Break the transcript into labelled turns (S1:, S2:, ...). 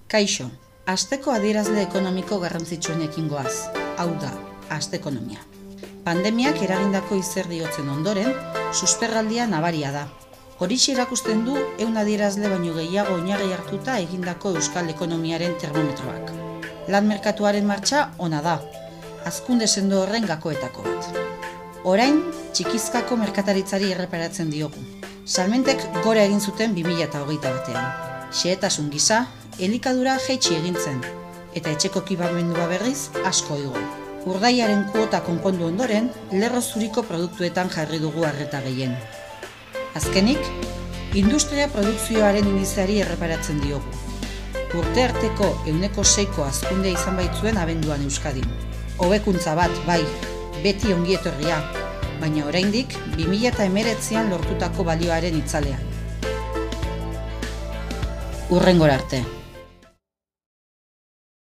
S1: Kaixo, asteko adierazle ekonomiko garrantzitsuenekin goaz, hau da, aste ekonomia. Pandemiak eragindako izerdiotzen ondoren, susperraldia nabaria da. Horixe erakusten du ehun adierazle baino gehiago oinarri hartuta egindako euskal ekonomiaren termometroak. Lan merkatuaren martxa ona da, hazkunde sendo horren gakoetako bat. Orain, txikizkako merkataritzari erreparatzen diogu. Salmentek gora egin zuten 2021 batean. Xehetasun gisa, elikadura jaitsi egin zen, eta etxeko ekipamendua berriz asko igo. Urdaiaren kuota konpondu ondoren, lerro zuriko produktuetan jarri dugu arreta gehien. Azkenik, industria produkzioaren indizeari erreparatzen diogu. Urte arteko 6% hazkundea izan baitzuen abenduan Euskadin. Hobekuntza bat, bai, beti ongietorria, baina oraindik 2019an lortutako balioaren itzalean. Hurrengora arte.